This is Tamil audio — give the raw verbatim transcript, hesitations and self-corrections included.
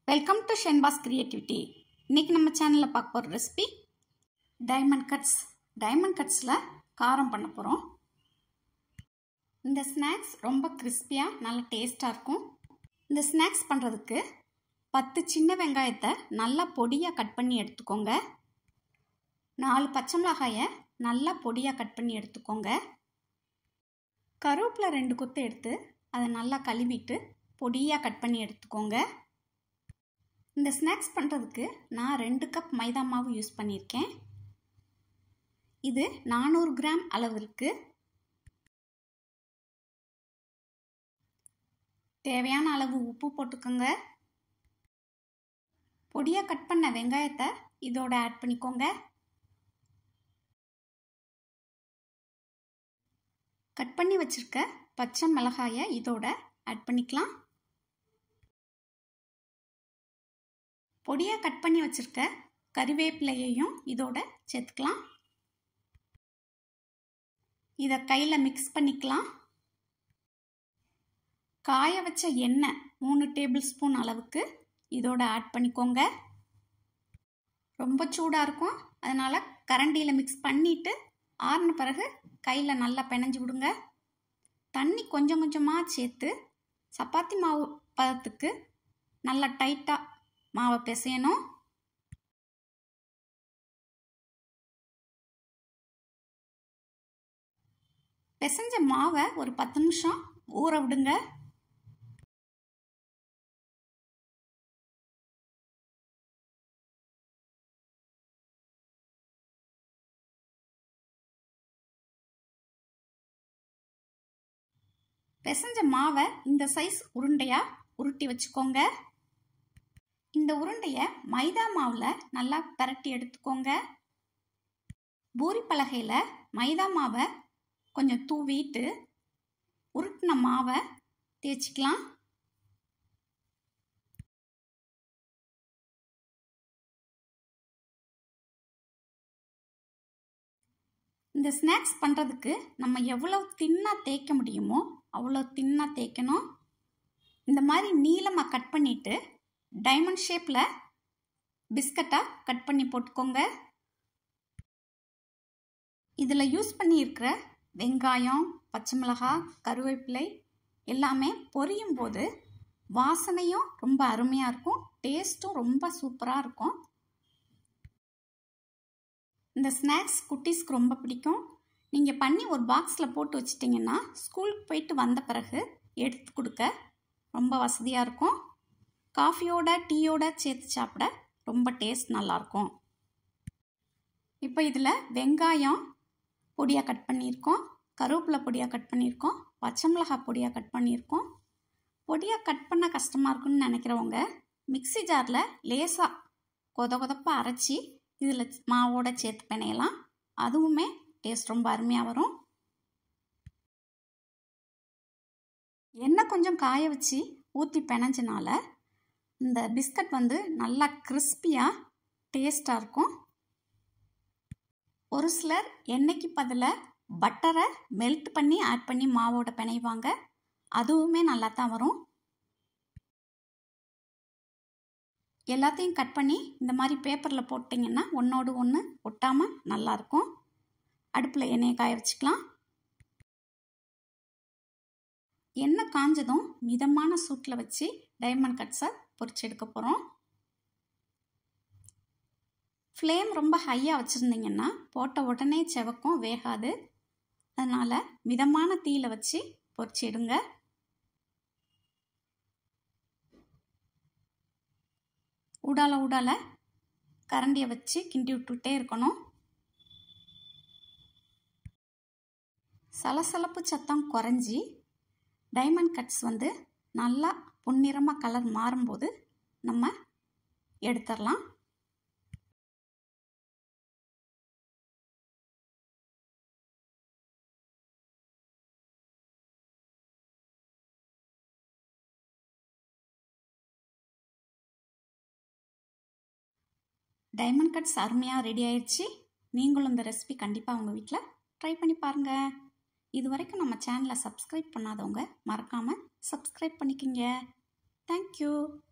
Welcome to Shenba's creativity. இன்றைக்கி நம்ம சேனலில் பார்க்க போகிற ரெசிபி டைமண்ட் கட்ஸ். டைமண்ட் கட்ஸில் காரம் பண்ண போகிறோம். இந்த ஸ்நாக்ஸ் ரொம்ப கிறிஸ்பியாக நல்ல டேஸ்ட்டாக இருக்கும். இந்த ஸ்நாக்ஸ் பண்ணுறதுக்கு பத்து சின்ன வெங்காயத்தை நல்லா பொடியாக கட் பண்ணி எடுத்துக்கோங்க. நாலு பச்சை மிளகாயை நல்லா பொடியாக கட் பண்ணி எடுத்துக்கோங்க. கருவேப்பிலை ரெண்டு கொத்து எடுத்து அதை நல்லா கழுவிட்டு பொடியாக கட் பண்ணி எடுத்துக்கோங்க. இந்த ஸ்நாக்ஸ் பண்ணுறதுக்கு நான் ரெண்டு கப் மைதா மாவு யூஸ் பண்ணியிருக்கேன். இது நானூறு கிராம் அளவு இருக்கு. தேவையான அளவு உப்பு போட்டுக்கோங்க. பொடியாக கட் பண்ண வெங்காயத்தை இதோட ஆட் பண்ணிக்கோங்க. கட் பண்ணி வச்சிருக்க பச்சை மிளகாயை இதோட ஆட் பண்ணிக்கலாம். பொடியாக கட் பண்ணி வச்சிருக்க கறிவேப்பிலையையும் இதோட சேர்த்துக்கலாம். இதை கையில் மிக்ஸ் பண்ணிக்கலாம். காய வச்ச எண்ணெய் மூணு டேபிள் ஸ்பூன் அளவுக்கு இதோட ஆட் பண்ணிக்கோங்க. ரொம்ப சூடாக இருக்கும், அதனால் கரண்டியில் மிக்ஸ் பண்ணிவிட்டு ஆறின பிறகு கையில் நல்லா பிணைஞ்சு விடுங்க. தண்ணி கொஞ்சம் கொஞ்சமாக சேர்த்து சப்பாத்தி மாவு பதத்துக்கு நல்லா டைட்டாக மாவை பிசையணும். பிசைஞ்ச மாவை ஒரு பத்து நிமிஷம் ஊற விடுங்க. பிசைஞ்ச மாவை இந்த சைஸ் உருண்டையா உருட்டி வச்சுக்கோங்க. இந்த உருண்டையை மைதா மாவில் நல்லா பரட்டி எடுத்துக்கோங்க. பூரி பலகையில் மைதா மாவை கொஞ்சம் தூவிட்டு உருட்டின மாவை தேய்ச்சிக்கலாம். இந்த ஸ்நாக்ஸ் பண்ணுறதுக்கு நம்ம எவ்வளோ தின்னாக தேய்க்க முடியுமோ அவ்வளோ தின்னாக தேய்க்கணும். இந்த மாதிரி நீளமாக கட் பண்ணிவிட்டு டைமண்ட் ஷேப்பில் பிஸ்கட்டாக கட் பண்ணி போட்டுக்கோங்க. இதில் யூஸ் பண்ணியிருக்கிற வெங்காயம், பச்சை மிளகாய், கருவேப்பிலை எல்லாமே பொரியும் போது வாசனையும் ரொம்ப அருமையாக இருக்கும், டேஸ்ட்டும் ரொம்ப சூப்பராக இருக்கும். இந்த ஸ்நாக்ஸ் குட்டீஸ்க்கு ரொம்ப பிடிக்கும். நீங்கள் பண்ணி ஒரு பாக்ஸில் போட்டு வச்சிட்டிங்கன்னா ஸ்கூலுக்கு போயிட்டு வந்த பிறகு எடுத்து கொடுக்க ரொம்ப வசதியாக இருக்கும். காஃபியோட டீயோட சேர்த்து சாப்பிட ரொம்ப டேஸ்ட் நல்லாயிருக்கும். இப்போ இதில் வெங்காயம் பொடியாக கட் பண்ணியிருக்கோம், கருவேப்பிலை பொடியாக கட் பண்ணியிருக்கோம், பச்சை மிளகாய் பொடியாக கட் பண்ணியிருக்கோம். பொடியாக கட் பண்ண கஷ்டமாக இருக்குன்னு நினைக்கிறவங்க மிக்ஸி ஜாரில் லேசாக கொத கொதப்பாக அரைச்சி இதில் மாவோட சேர்த்து பிணையலாம். அதுவுமே டேஸ்ட் ரொம்ப அருமையாக வரும். எண்ணெய் கொஞ்சம் காய வச்சு ஊற்றி பிணைஞ்சனால இந்த பிஸ்கட் வந்து நல்லா கிறிஸ்பியாக டேஸ்ட்டாக இருக்கும். ஒரு சிலர் எண்ணெய்க்கு பதிலாக பட்டரை மெல்ட் பண்ணி ஆட் பண்ணி மாவோட பிணைவாங்க, அதுவுமே நல்லா தான் வரும். எல்லாத்தையும் கட் பண்ணி இந்த மாதிரி பேப்பரில் போட்டிங்கன்னா ஒன்றோடு ஒன்று ஒட்டாமல் நல்லாயிருக்கும். அடுப்பில் எண்ணெயை காய வச்சுக்கலாம். எண்ணெய் காஞ்சதும் மிதமான சூட்டில் வச்சு டைமண்ட் கட்ஸை பொரிச்சு எடுக்க போகிறோம். ஃப்ளேம் ரொம்ப ஹையாக வச்சுருந்தீங்கன்னா போட்ட உடனே செவக்கும், வேகாது. அதனால் மிதமான தீயில் வச்சு பொரிச்சு எடுங்க. ஊடால ஊடால கரண்டியை வச்சு கிண்டி விட்டுட்டே இருக்கணும். சலசலப்பு சத்தம் குறைஞ்சி டைமண்ட் கட்ஸ் வந்து நல்லா பொன்னிறமாக கலர் மாறும்போது நம்ம எடுத்துடலாம். டைமண்ட் கட்ஸ் அருமையாக ரெடி ஆயிடுச்சு. நீங்களும் இந்த ரெசிபி கண்டிப்பாக உங்கள் வீட்டில் ட்ரை பண்ணி பாருங்கள். இது வரைக்கும் நம்ம சேனலை சப்ஸ்கிரைப் பண்ணாதவங்க மறக்காமல் சப்ஸ்கிரைப் பண்ணிக்கிங்க. தேங்க்யூ.